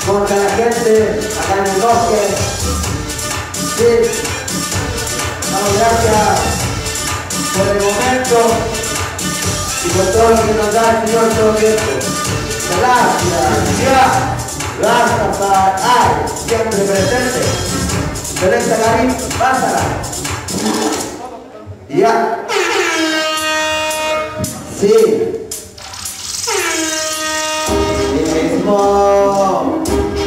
contra la gente acá en el bosque. Sí, damos gracias por el momento y por todo lo que nos da el Señor todo el tiempo. Gracias, Rastafari, siempre presente. Celeste Karim, pásala. Ya. Sí. Mi mismo.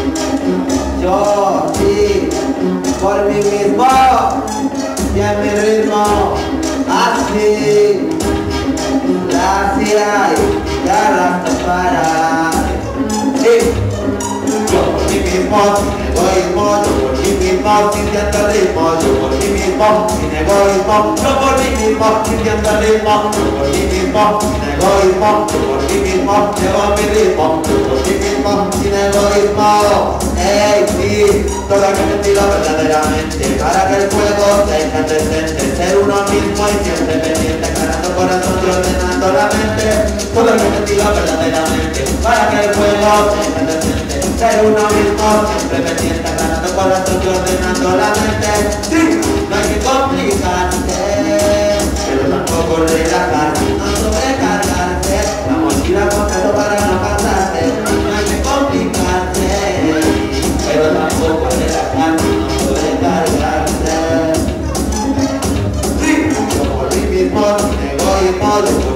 Yo, sí. Por mí mismo. Y en mi ritmo. Así. Gracias. Ya Rastafari. Sí. Yo por mí mismo, sin egoísmo, yo por mí mismo, sintiendo el ritmo, yo por mí mismo, sin egoísmo, yo por mí mismo, sintiendo el ritmo, yo por mí mismo, sin egoísmo, yo por mí mismo, llevo mi ritmo, yo por mí mismo, sin egoísmo. Ey, sí, todo lo que me tiro verdaderamente, para que el fuego sea incandescente, ser uno mismo y siempre pendiente, ganando corazón y ordenando la mente, todo lo que me tiro verdaderamente, para que el fuego sea incandescente, ser uno mismo, siempre pendiente, ganando corazón y ordenando la mente. Sí, no hay que complicarse, pero tampoco relajarse, no sobrecargarse, la mochila completo para no cansarse. No hay que complicarse, pero tampoco relajarse, no sobrecargarse. Sí, yo por mí mismo, sin egoísmo,